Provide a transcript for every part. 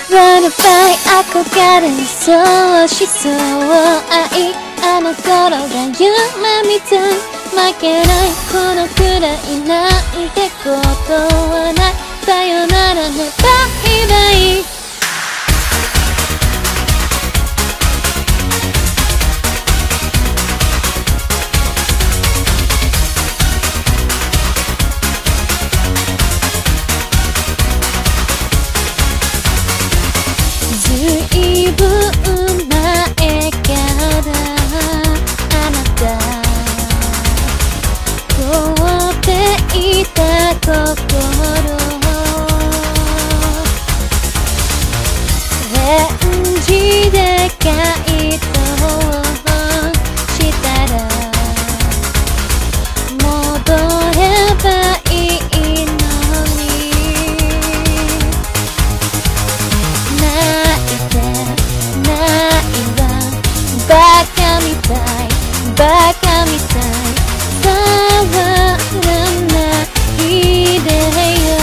Run by 憧れそうしそう愛あの頃が夢みたい負けないこのくらいなんてことはないさよならねバイバイずいぶん前からあなた凍っていた心返事で回答したら戻ればいいのに泣いてないわバカみたいバカみたい触らないでよ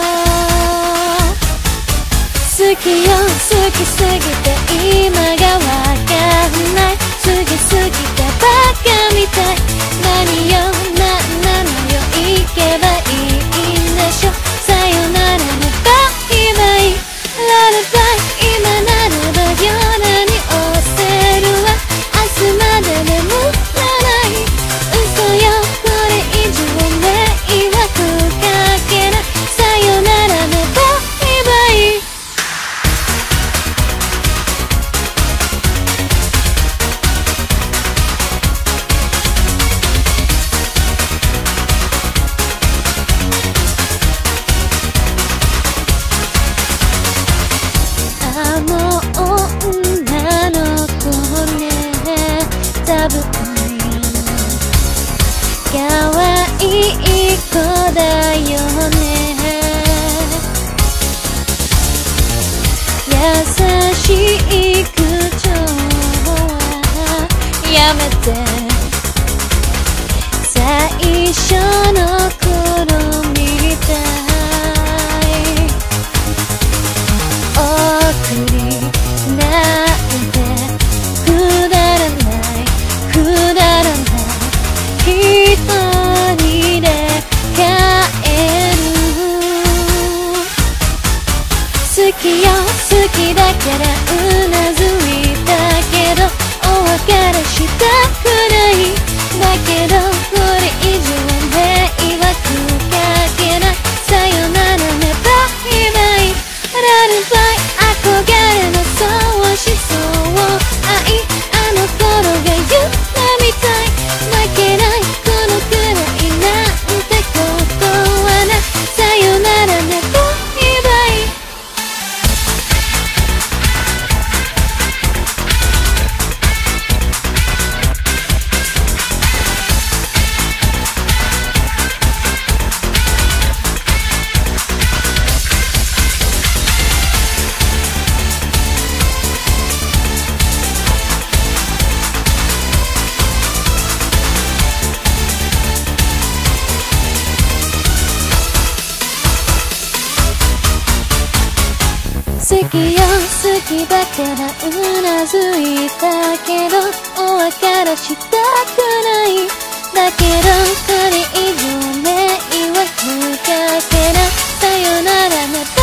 好きよ好きすぎて今がわかんない好きすぎてバカみたい何よなんなのよ行けばいいんでしょさよならねバイバイラルバイ今ならば夜に押せるわ明日まで眠らない嘘よこれ以上迷惑かけないさよならねバイバイあの女の子ね多分可愛い子だよね優しい口調はやめて最初の頃みたい送りなんてくだらないくだらない一人で帰る好きよ好きだからうなずいたけどお別れしたくないだけどこれ以上迷惑かけないさよならねバイバイラルバイ憧れのそうしそう愛あの頃が夢みたい負けないこのくらいなんてことはないさよならねバイバイ好きよ好きだからうなずいたけどお別れしたくないだけどこれ以上迷惑かけないさよならね